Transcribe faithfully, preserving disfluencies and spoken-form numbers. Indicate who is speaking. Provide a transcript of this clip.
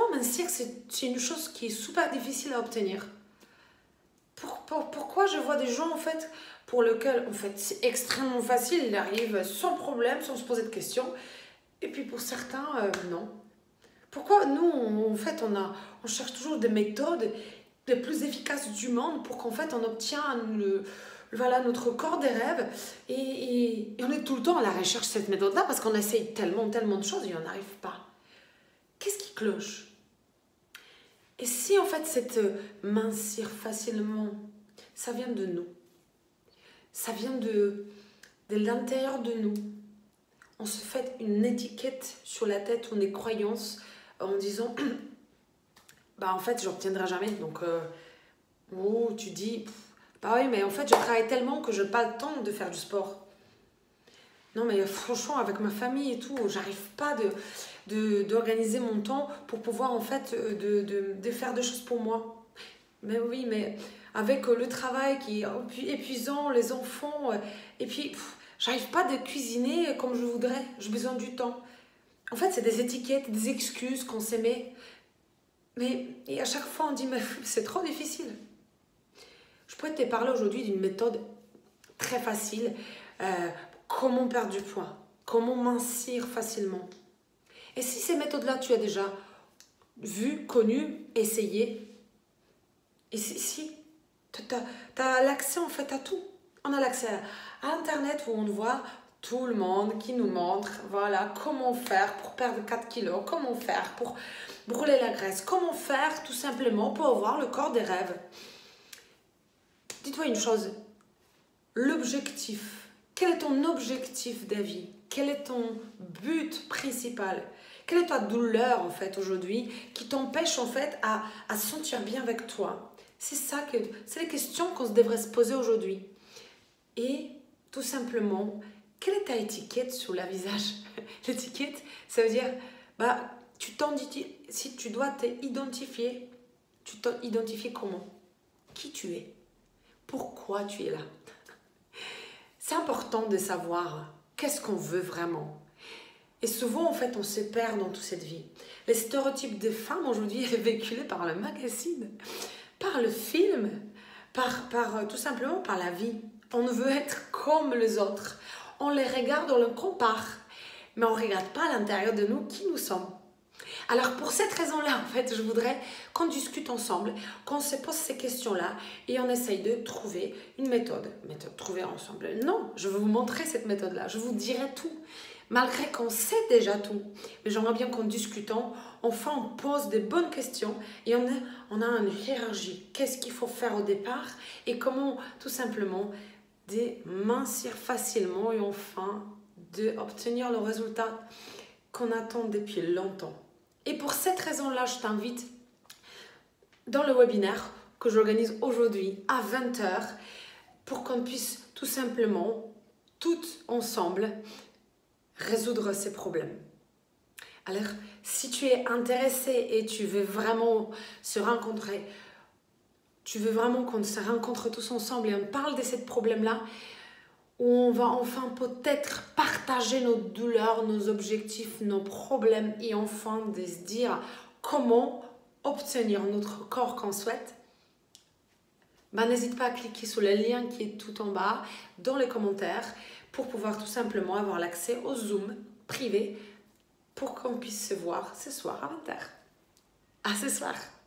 Speaker 1: mincir, c'est une chose qui est super difficile à obtenir? Pour, pour, pourquoi je vois des gens, en fait, pour lesquels, en fait, c'est extrêmement facile, ils arrivent sans problème, sans se poser de questions. Et puis pour certains, euh, non. Pourquoi nous, on, en fait, on, a, on cherche toujours des méthodes les plus efficaces du monde pour qu'en fait, on obtienne le, voilà, notre corps des rêves. Et, et, et on est tout le temps à la recherche de cette méthode-là parce qu'on essaye tellement, tellement de choses et on n'arrive pas. Qu'est-ce qui cloche? Et si en fait cette mincir facilement, ça vient de nous, ça vient de, de l'intérieur de nous. On se fait une étiquette sur la tête ou des croyances en disant bah en fait je n'obtiendrai jamais. Donc euh, oh, tu dis bah oui mais en fait je travaille tellement que je n'ai pas le temps de faire du sport. Non mais franchement avec ma famille et tout, j'arrive pas de, de, d'organiser mon temps pour pouvoir en fait de, de, de faire des choses pour moi. Mais oui mais avec le travail qui est épuisant, les enfants et puis pff, j'arrive pas à cuisiner comme je voudrais, j'ai besoin du temps. En fait c'est des étiquettes, des excuses qu'on s'aimait. Mais et à chaque fois on dit mais c'est trop difficile. Je pourrais te parler aujourd'hui d'une méthode très facile. Euh, Comment perdre du poids? Comment mincir facilement? Et si ces méthodes-là, tu as déjà vues, connues, essayées, et si, si tu as l'accès en fait à tout. On a l'accès à, à Internet où on voit tout le monde qui nous montre voilà, comment faire pour perdre quatre kilos, comment faire pour brûler la graisse, comment faire tout simplement pour avoir le corps des rêves. Dis-toi une chose, l'objectif. Quel est ton objectif de vie? Quel est ton but principal? Quelle est ta douleur en fait aujourd'hui qui t'empêche en fait à, à se sentir bien avec toi? C'est ça que c'est les questions qu'on devrait se poser aujourd'hui. Et tout simplement, quelle est ta étiquette sur le visage? L'étiquette, ça veut dire bah tu si tu dois t'identifier, tu t'identifies comment? Qui tu es? Pourquoi tu es là? C'est important de savoir qu'est-ce qu'on veut vraiment. Et souvent, en fait, on se perd dans toute cette vie. Les stéréotypes des femmes aujourd'hui sont véhiculés par le magazine, par le film, par, par, tout simplement par la vie. On veut être comme les autres. On les regarde, on les compare. Mais on ne regarde pas à l'intérieur de nous qui nous sommes. Alors pour cette raison-là, en fait, je voudrais qu'on discute ensemble, qu'on se pose ces questions-là et on essaye de trouver une méthode. Méthode trouver ensemble. Non, je vais vous montrer cette méthode-là, je vous dirai tout. Malgré qu'on sait déjà tout, mais j'aimerais bien qu'en discutant, enfin on pose des bonnes questions et on a, on a une hiérarchie. Qu'est-ce qu'il faut faire au départ et comment tout simplement mincir facilement et enfin d'obtenir le résultat qu'on attend depuis longtemps. Et pour cette raison-là, je t'invite dans le webinaire que j'organise aujourd'hui à vingt heures pour qu'on puisse tout simplement, toutes ensemble, résoudre ces problèmes. Alors, si tu es intéressé et tu veux vraiment se rencontrer, tu veux vraiment qu'on se rencontre tous ensemble et on parle de ces problèmes-là, où on va enfin peut-être partager nos douleurs, nos objectifs, nos problèmes et enfin de se dire comment obtenir notre corps qu'on souhaite, ben, n'hésite pas à cliquer sur le lien qui est tout en bas dans les commentaires pour pouvoir tout simplement avoir l'accès au Zoom privé pour qu'on puisse se voir ce soir à vingt heures. À ce soir!